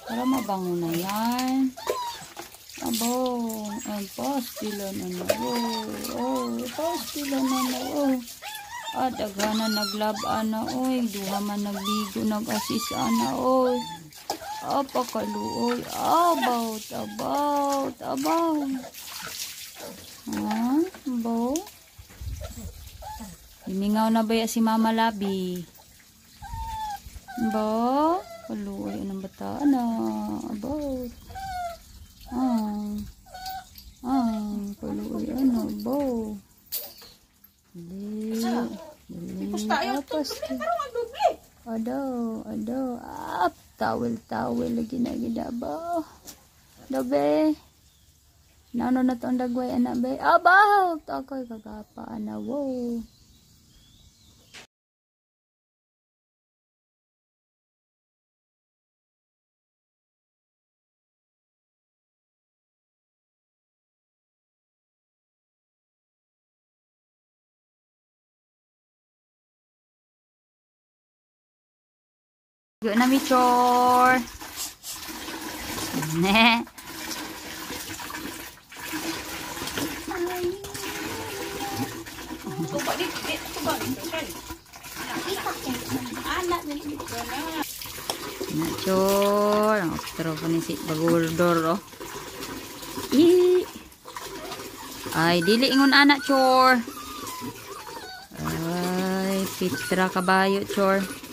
Para mabango na yan. Abo, ang pastila na na. Pastila na na. At agana naglabaan na. Duha man nagligo, nag-assist na. Apakaluoy. About. Bo? Himingaw na ba si Mama Labi? Bo? Kaluoy, anong bata na? About. Kaluoy, ano? Bo? Apas. Ado. Tawel lagi na gida ba? Dabe. Nano na to ang dagway anak be? Abaw! Ako'y kagapa na wow. Yun na mi chor. Ne. Na chor, ang otro po ni si Baguldor Ay, dili ingon anak chor. Ay, pitra kabayo chor.